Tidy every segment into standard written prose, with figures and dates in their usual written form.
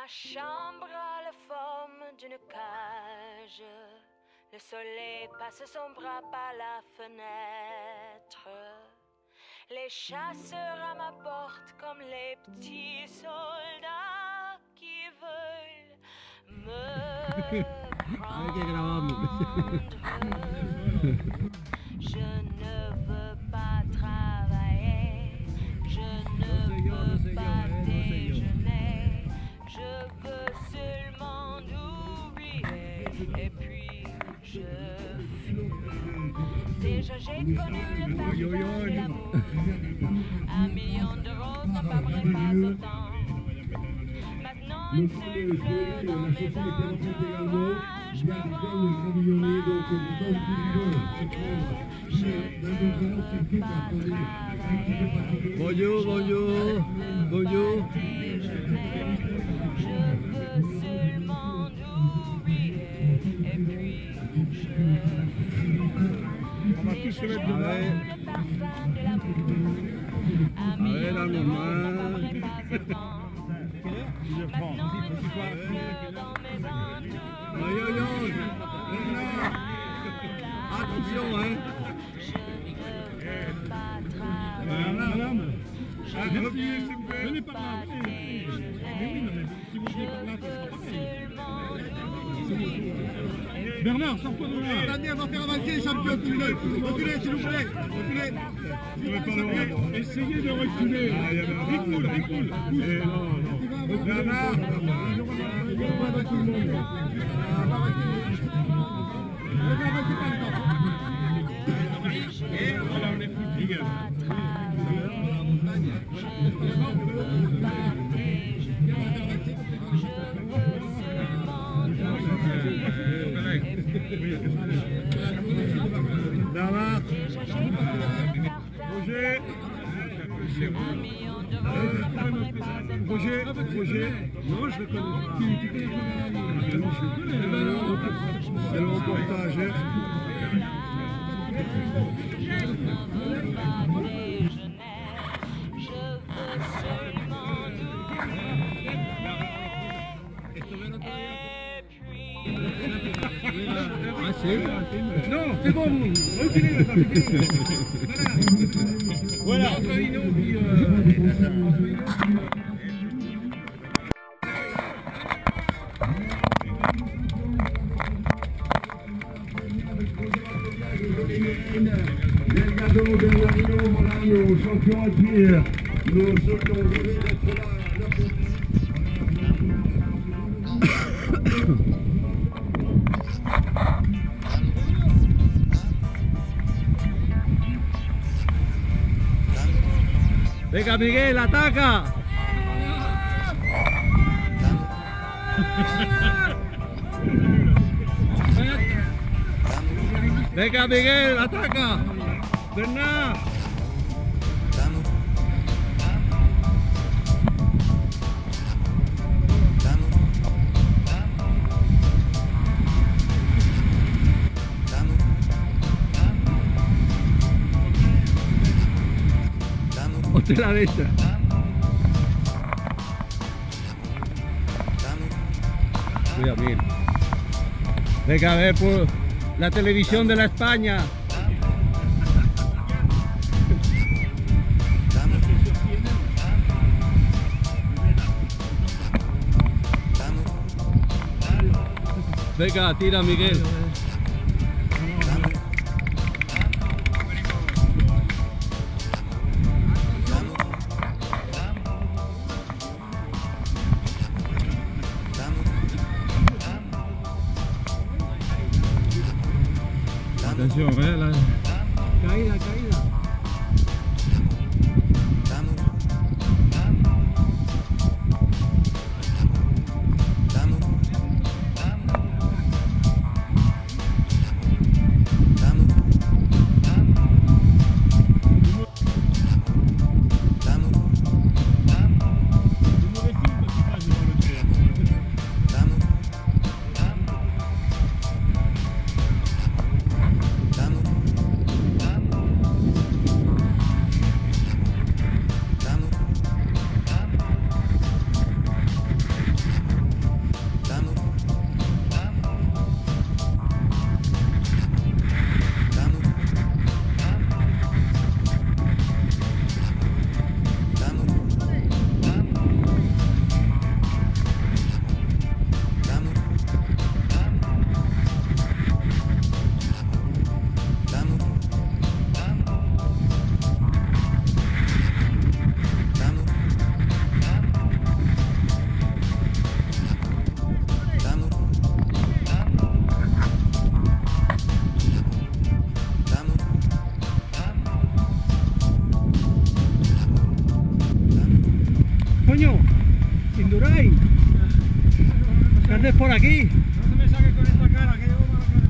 chambre a la forme d'une cage. Le soleil passe son bras par la fenêtre. Les chasseurs à ma porte comme les petits soldats qui veulent me prendre. Je ne veux pas travailler, je ne veux pas déjeuner, je veux seulement oublier et puis je fume. Déjà j'ai connu le paradis de l'amour, 1 million de roses n'en parlerait pas autant. Maintenant il suffit dans mes entourages me Bonjour, bonjour, bonjour. Je veux seulement oublier et puis On va tous se mettre demain. Allez, la maman. Attention, hein. Madame, venez par là. Mais oui, mais si vous venez par là, ça sera pareil. Bernard, sors-toi de là. Attendez, on va faire avancer les champions. Reculez, s'il vous plaît. Reculez. Essayez de reculer. Ricoule, ricoule. Bernard, tout le monde. Et voilà, on est plus big. Bernard, Roger, Roger, non je le connais pas. C'est le reportage. Non, c'est bon, reculez, ça fait fini. Voilà. Nos champions à pied, nos ceux qui ont voulu d'être là. Venga Miguel, ataca. Venga Miguel, ataca. Bernard. La derecha. Cuidado, Miguel. Venga, a ver por la televisión de la España. Venga, tira, Miguel. Atención, la caída, caída. ¿Qué haces por aquí? No se me saque con esta cara, que llevo mala cara.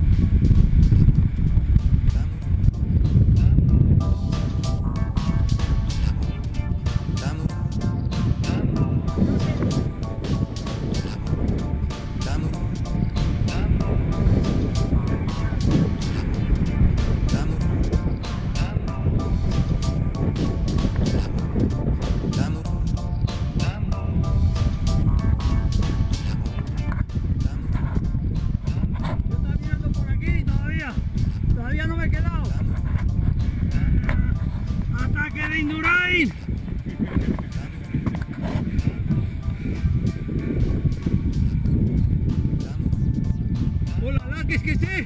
Todavía no me he quedado. ¡Ataque de Indurain! ¡Hola, que es que sé!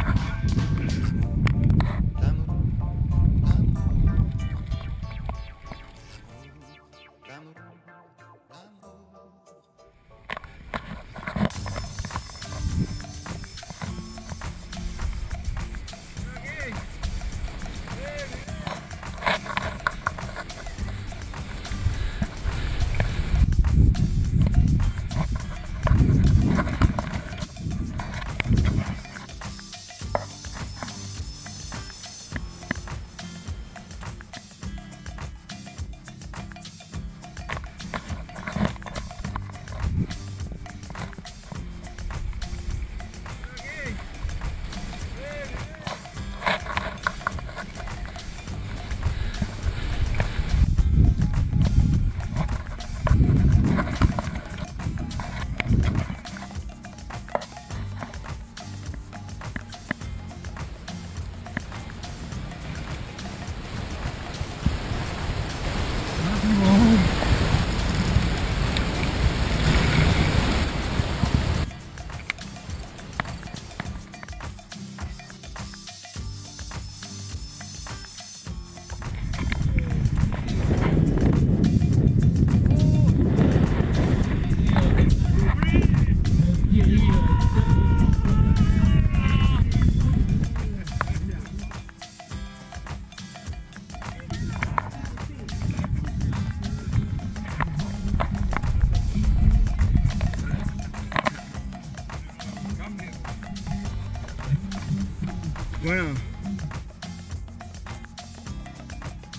Bueno.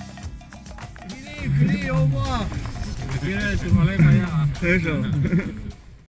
¡Fili, fili, vamos! Me tienes tu maleta ya. Eso.